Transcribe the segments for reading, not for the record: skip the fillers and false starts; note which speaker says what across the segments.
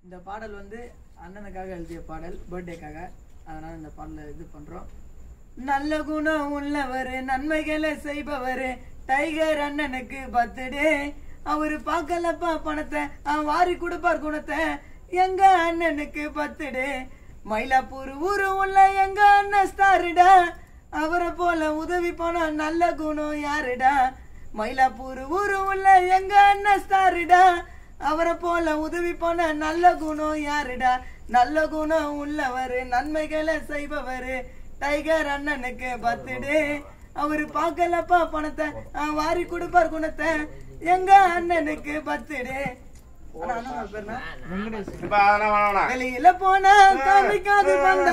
Speaker 1: இந்த பாடல் வந்து அண்ணனுக்காக எழுதிய பாடல், பர்த்டேக்காக. அதனால இந்த பாடலை இது பண்றோம். நல்ல குணம் உள்ளவர், நன்மைகளை செய்பவர், டைகர் அண்ணனுக்கு பர்த்டே. அவரு பார்க்கலப்பா பணத்தை, வாரி கொடுப்பார் குணத்தை. எங்க அண்ணனுக்கு பர்த்டே. மயிலாப்பூர் ஊரு உள்ள எங்க அண்ணன் ஸ்டாருடா. அவரை போல உதவி போனா நல்ல குணம் யாருடா. மயிலாப்பூர் ஊரு உள்ள எங்க அண்ணன் ஸ்டாருடா. அவரை போல உதவி போன நல்ல குணம் யாருடா. நல்ல குணம் உள்ளவரு, நன்மைகளை செய்பவரு, டைகர் அண்ணனுக்கு பர்த்டே. அவரு பார்க்கலப்பா பணத்தை, வாரி கொடுப்பார் குணத்தை. எங்க அண்ணனுக்கு பர்த்டே. வெளியில போனா காமிக்காது வந்த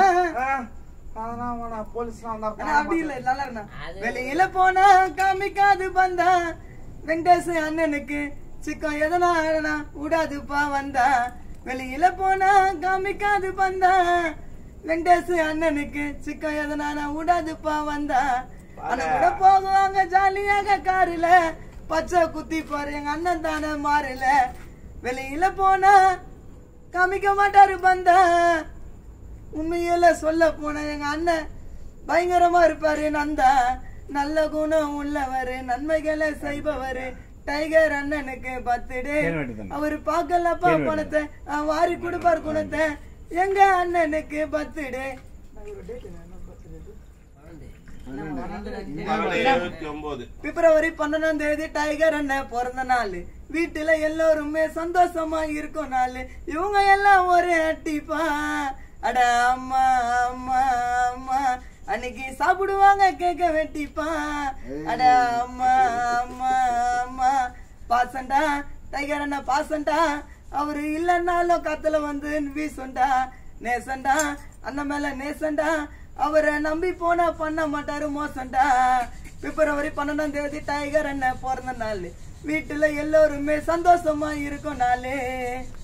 Speaker 1: அப்படி இல்ல, நல்லா இருந்தா. வெளியில போனா காமிக்காது வந்தா. வெங்கடேஷ் அண்ணனுக்கு சிக்கம் எதனா விடாதுப்பா வந்தா. வெளியில போனா காமிக்காது வந்தா. வெங்கடேஷ் அண்ணனுக்கு சிக்கம் எதனா விடாதுப்பா வந்தா. அண்ணன் கூட போகுவாங்க ஜாலியாக காருல. பச்சை குத்தி பாரு எங்க அண்ணன் தானே மாறல. வெளியில போனா காமிக்க மாட்டாரு பந்தா. உண்மையில சொல்ல போன எங்க அண்ணன் பயங்கரமா இருப்பாரு நந்தா. நல்ல குணம் உள்ளவரு, நன்மைகளை செய்பவரு, டைகர் அண்ணனுக்கு பர்த்டே. அவரு பார்க்கலப்பா பணத்தை, வாரி கொடுப்பார் குணத்தை. எங்க அண்ணனுக்கு பர்த்டே. பிப்ரவரி 12 டைகர் அண்ணன் பிறந்த நாள். வீட்டுல எல்லாருமே சந்தோஷமா இருக்கும் நாள். இவங்க எல்லாம் ஒரு அட்டிப்பா. அட அம்மா அம்மா அம்மா அன்னைக்கு சாப்பிடுவாங்க கேக்க வெட்டிப்பா. அட அம்மா அம்மா அம்மா பாசண்டா டைகர் அண்ணா பாசண்டா. அவரு இல்லன்னாலும் காத்துல வந்து வீசுண்டா. நேசண்டா அண்ணன் மேல நேசண்டா. அவரை நம்பி போனா பண்ண மாட்டாரு மோசண்டா. பிப்ரவரி 12 டைகர் அண்ணன் பிறந்த நாள். வீட்டுல எல்லாருமே சந்தோஷமா இருக்கும் நாளே.